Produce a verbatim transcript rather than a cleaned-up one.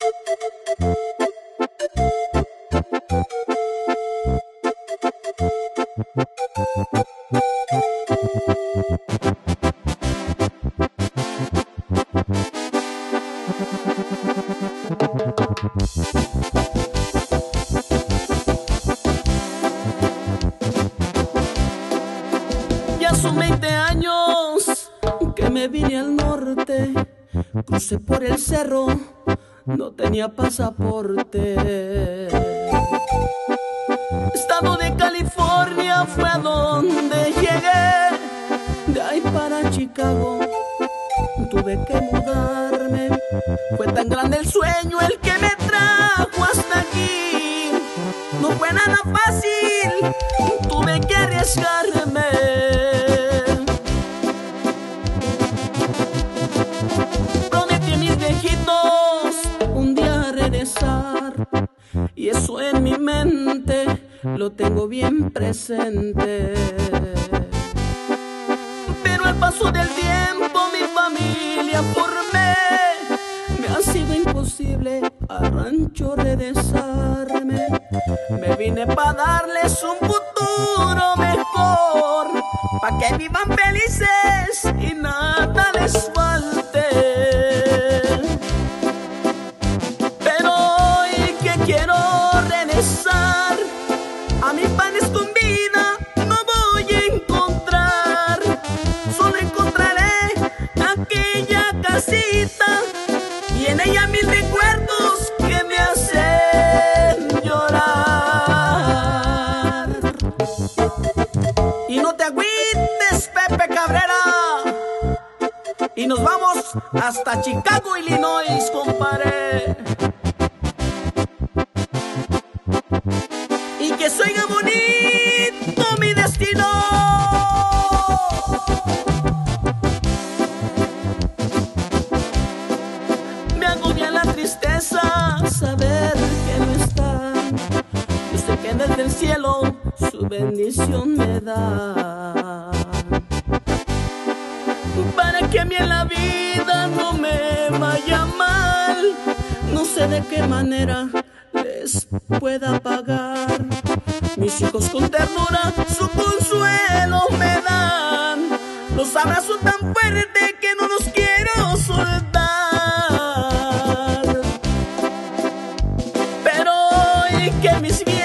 Ya son veinte años que me vine al norte, crucé por el cerro, no tenía pasaporte. Estado de California fue a donde llegué, de ahí para Chicago tuve que mudarme. Fue tan grande el sueño el que me trajo hasta aquí, no fue nada fácil, tuve que arriesgarme. Prometí a mis viejitos un día regresar, y eso en mi mente lo tengo bien presente. Pero al paso del tiempo mi familia formé, me ha sido imposible al rancho regresarme. Me vine pa' darles un futuro mejor, pa' que vivan felices y nada les falte. Pero hoy que quiero regresar, a mis panes con vida no voy a encontrar. Solo encontraré aquella casita y en ella mis recuerdos que me hacen llorar. Y no te agüites, Pepe Cabrera, y nos vamos hasta Chicago, Illinois, compadre. Y que se oiga bonito mi destino. Me agobia la tristeza saber que no está. Yo sé que desde el cielo su bendición me da, para que a mí en la vida no me vaya mal. No sé de qué manera les pueda pagar. Mis hijos con ternura su consuelo me dan, los abrazo tan fuerte que no los quiero soltar. Pero hoy que mis viejos